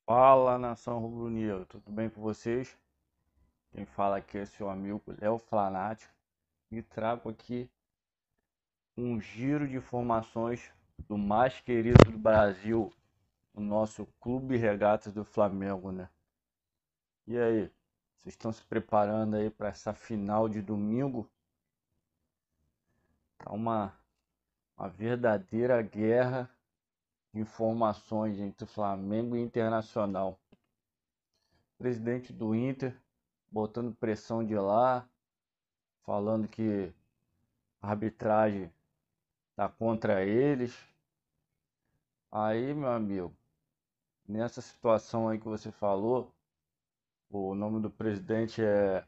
Fala, nação rubro-negra, tudo bem com vocês? Quem fala aqui é seu amigo Léo Flanático e trago aqui um giro de informações do mais querido do Brasil, o nosso Clube Regatas do Flamengo, né? E aí, vocês estão se preparando aí para essa final de domingo? Tá uma verdadeira guerra de informações entre Flamengo e Internacional. Presidente do Inter botando pressão de lá, falando que a arbitragem tá contra eles. Aí, meu amigo, nessa situação aí que você falou, o nome do presidente é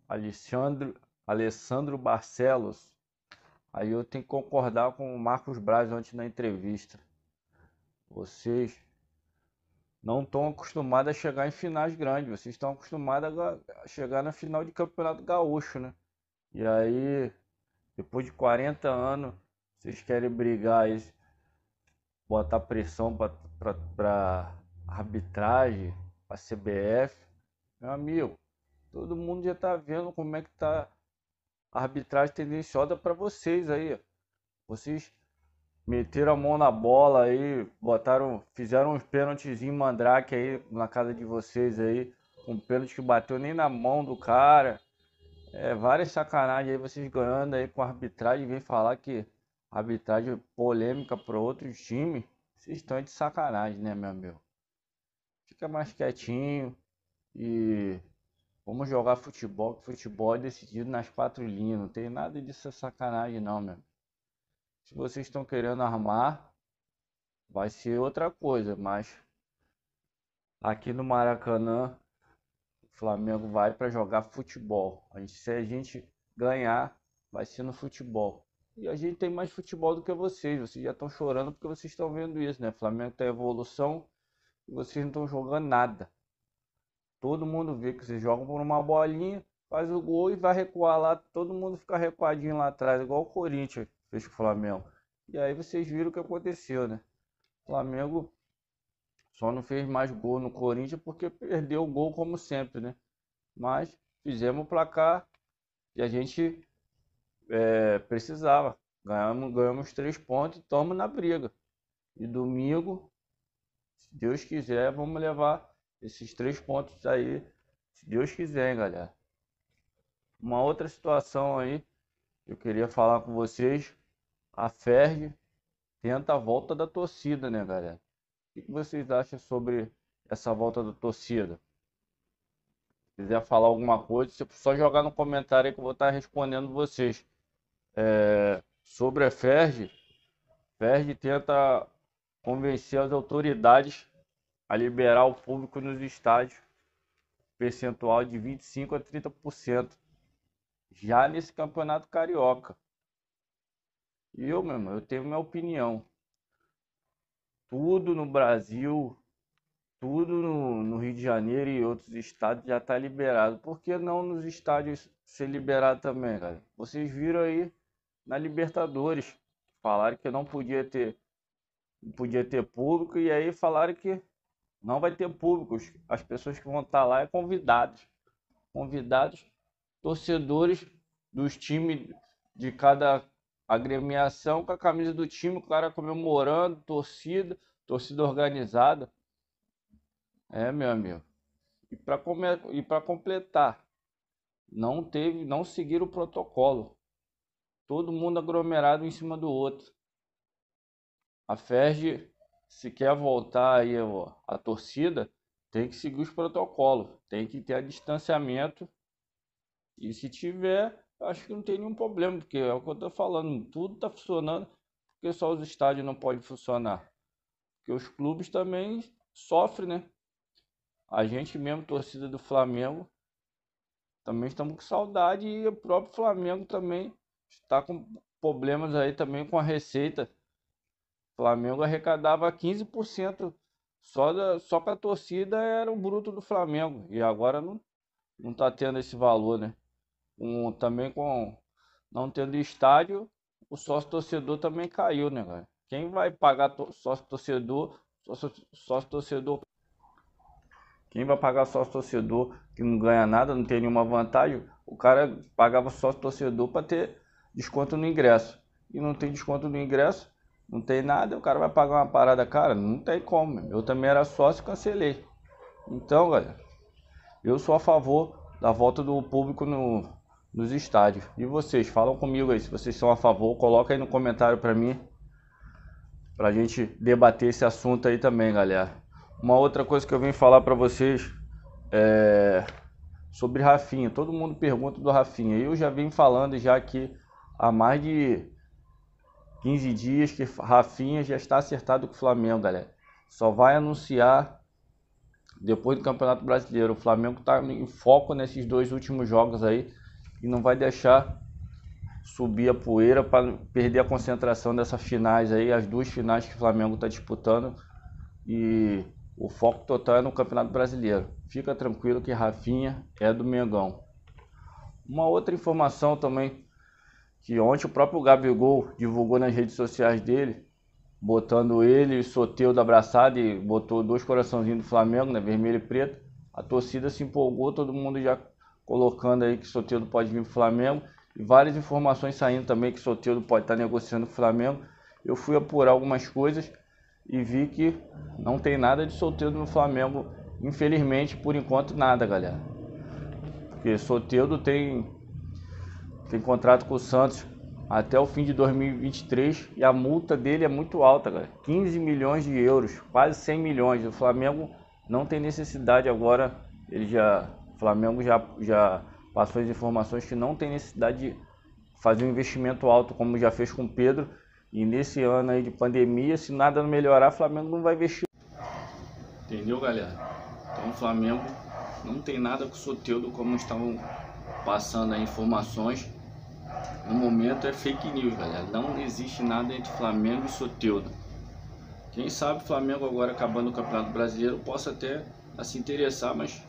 Alessandro Barcelos. Aí eu tenho que concordar com o Marcos Braz ontem na entrevista. Vocês não estão acostumados a chegar em finais grandes, vocês estão acostumados a chegar na final de Campeonato Gaúcho, né? E aí, depois de 40 anos, vocês querem brigar aí, botar pressão para arbitragem, para CBF. Meu amigo, todo mundo já tá vendo como é que tá a arbitragem tendenciosa para vocês aí. Vocês meteram a mão na bola aí, fizeram uns pênaltizinho mandrake aí na casa de vocês aí, um pênalti que bateu nem na mão do cara. Várias sacanagens aí, vocês ganhando aí com a arbitragem, vem falar que arbitragem é polêmica para outros times. Vocês estão de sacanagem, né, meu amigo? Fica mais quietinho e vamos jogar futebol, que futebol é decidido nas quatro linhas. Não tem nada disso sacanagem não, meu. Se vocês estão querendo armar, vai ser outra coisa, mas aqui no Maracanã, o Flamengo vai para jogar futebol. Se a gente ganhar, vai ser no futebol. E a gente tem mais futebol do que vocês. Vocês já estão chorando porque vocês estão vendo isso, né? O Flamengo tem evolução e vocês não estão jogando nada. Todo mundo vê que vocês jogam por uma bolinha, faz o gol e vai recuar lá. Todo mundo fica recuadinho lá atrás, igual o Corinthians fez com o Flamengo. E aí vocês viram o que aconteceu, né? O Flamengo só não fez mais gol no Corinthians porque perdeu o gol como sempre, né? Mas fizemos o placar e a gente precisava. Ganhamos 3 pontos e estamos na briga. E domingo, se Deus quiser, vamos levar esses 3 pontos aí. Se Deus quiser, hein, galera. Uma outra situação aí que eu queria falar com vocês. A Ferg tenta a volta da torcida, né, galera? O que vocês acham sobre essa volta da torcida? Se quiser falar alguma coisa, você só jogar no comentário aí que eu vou estar respondendo vocês. Sobre a Ferg, Ferg tenta convencer as autoridades a liberar o público nos estádios, percentual de 25 a 30%, já nesse campeonato carioca. E eu, meu irmão, eu tenho minha opinião. Tudo no Brasil, tudo no Rio de Janeiro e outros estados já está liberado. Por que não nos estádios ser liberado também, cara? Vocês viram aí na Libertadores, falaram que não podia ter público e aí falaram que não vai ter público. As pessoas que vão estar lá é convidados, torcedores dos times de cada agremiação com a camisa do time, o cara comemorando, torcida organizada. Meu amigo. E para completar, não seguir o protocolo. Todo mundo aglomerado em cima do outro. A Ferg, se quer voltar aí a torcida, tem que seguir os protocolos, tem que ter distanciamento. E se tiver, acho que não tem nenhum problema, porque é o que eu tô falando, tudo tá funcionando, porque só os estádios não podem funcionar. Porque os clubes também sofrem, né? A gente mesmo, torcida do Flamengo, também estamos com saudade e o próprio Flamengo também está com problemas aí também com a receita. O Flamengo arrecadava 15% só com a torcida era o bruto do Flamengo e agora não está tendo esse valor, né? Também com não tendo estádio, o sócio torcedor também caiu, né, cara? Quem vai pagar sócio torcedor? Sócio torcedor Quem vai pagar sócio torcedor que não ganha nada, não tem nenhuma vantagem? O cara pagava sócio torcedor para ter desconto no ingresso. E não tem desconto no ingresso, não tem nada, o cara vai pagar uma parada cara? Não tem como. Eu também era sócio e cancelei. Então, galera, eu sou a favor da volta do público nos estádios. E vocês, falam comigo aí se vocês são a favor, coloca aí no comentário pra mim, pra gente debater esse assunto aí também, galera. Uma outra coisa que eu vim falar pra vocês é sobre Rafinha. Todo mundo pergunta do Rafinha. Eu já vim falando já que há mais de 15 dias que Rafinha já está acertado com o Flamengo, galera. Só vai anunciar depois do Campeonato Brasileiro. O Flamengo está em foco nesses 2 últimos jogos aí e não vai deixar subir a poeira para perder a concentração dessas finais aí, as 2 finais que o Flamengo está disputando, e o foco total é no Campeonato Brasileiro. Fica tranquilo que Rafinha é do Mengão. Uma outra informação também, que ontem o próprio Gabigol divulgou nas redes sociais dele, botando ele e o Soteldo abraçado, e botou 2 coraçãozinhos do Flamengo, né, vermelho e preto. A torcida se empolgou, todo mundo já colocando aí que o Soteldo pode vir pro Flamengo, e várias informações saindo também que o Soteldo pode estar negociando com o Flamengo. Eu fui apurar algumas coisas e vi que não tem nada de Soteldo no Flamengo, infelizmente, por enquanto nada, galera. Porque Soteldo tem contrato com o Santos até o fim de 2023 e a multa dele é muito alta, galera. 15 milhões de euros, quase 100 milhões. O Flamengo não tem necessidade agora, o Flamengo já passou as informações que não tem necessidade de fazer um investimento alto como já fez com o Pedro. E nesse ano aí de pandemia, se nada não melhorar, o Flamengo não vai investir. Entendeu, galera? Então o Flamengo não tem nada com o Soteldo, como estavam passando aí informações. No momento é fake news, galera. Não existe nada entre Flamengo e Soteldo. Quem sabe o Flamengo agora acabando o Campeonato Brasileiro possa até se interessar, mas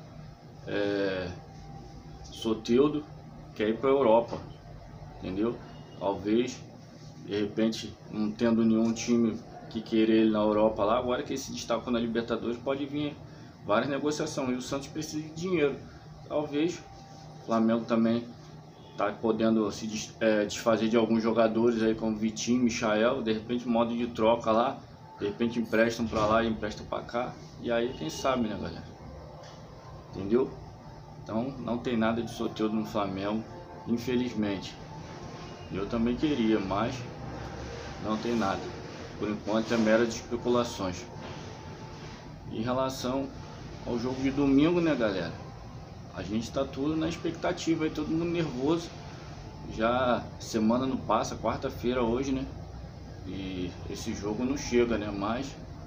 Soteldo quer ir para a Europa, entendeu? Talvez, de repente, não tendo nenhum time que queira ele na Europa lá, agora que ele se destacou na Libertadores, pode vir várias negociações. E o Santos precisa de dinheiro. Talvez o Flamengo também tá podendo se desfazer de alguns jogadores aí, como Vitinho, Michael, de repente modo de troca lá, de repente emprestam para lá e emprestam para cá, e aí quem sabe, né, galera? Entendeu? Então não tem nada de Soteldo no Flamengo, infelizmente. Eu também queria, mas não tem nada. Por enquanto é mera de especulações. Em relação ao jogo de domingo, né, galera? A gente tá tudo na expectativa aí, todo mundo nervoso. Já semana não passa, quarta-feira hoje, né? E esse jogo não chega, né? Mas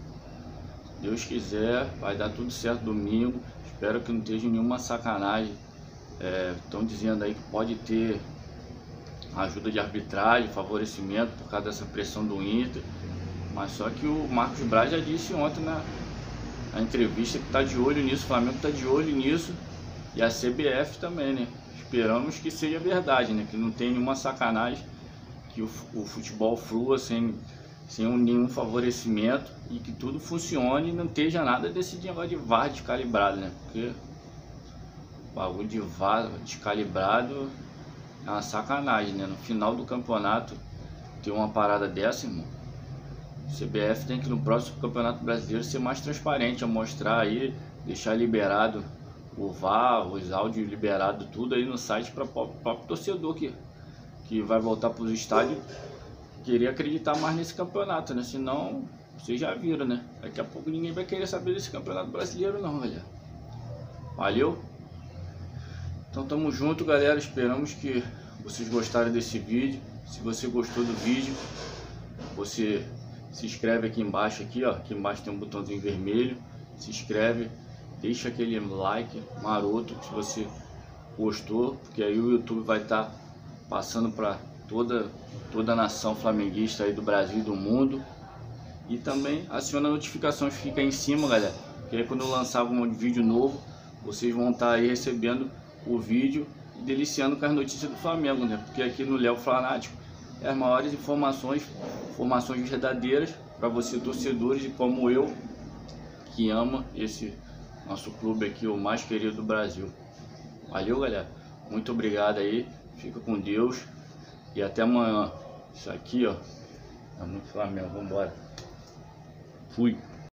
se Deus quiser, vai dar tudo certo domingo. Espero que não esteja nenhuma sacanagem. Estão dizendo aí que pode ter ajuda de arbitragem, favorecimento por causa dessa pressão do Inter. Mas só que o Marcos Braz já disse ontem na entrevista que tá de olho nisso, o Flamengo tá de olho nisso. E a CBF também, né? Esperamos que seja verdade, né? Que não tenha nenhuma sacanagem, que o futebol flua sem nenhum favorecimento e que tudo funcione e não esteja nada desse negócio de VAR descalibrado, né? Porque o bagulho de VAR descalibrado é uma sacanagem, né? No final do campeonato ter uma parada dessa, irmão. O CBF tem que no próximo Campeonato Brasileiro ser mais transparente, a mostrar aí, deixar liberado o VAR, os áudios liberados, tudo aí no site para o próprio torcedor que vai voltar para os estádios querer acreditar mais nesse campeonato, né? Senão, vocês já viram, né? Daqui a pouco ninguém vai querer saber desse Campeonato Brasileiro não, galera. Valeu? Então tamo junto, galera. Esperamos que vocês gostaram desse vídeo. Se você gostou do vídeo, você se inscreve aqui embaixo, ó. Aqui embaixo tem um botãozinho vermelho. Se inscreve. Deixa aquele like maroto se você gostou, porque aí o YouTube vai estar passando para toda a nação flamenguista aí do Brasil e do mundo. E também aciona a notificação que fica aí em cima, galera, que aí quando eu lançar um vídeo novo, vocês vão estar aí recebendo o vídeo e deliciando com as notícias do Flamengo, né? Porque aqui no Léo Fanático é as maiores informações verdadeiras para você, torcedores, e como eu, que ama esse Nosso clube aqui, o mais querido do Brasil. Valeu, galera. Muito obrigado aí. Fica com Deus. E até amanhã. Isso aqui, ó. É muito Flamengo. Vambora. Fui.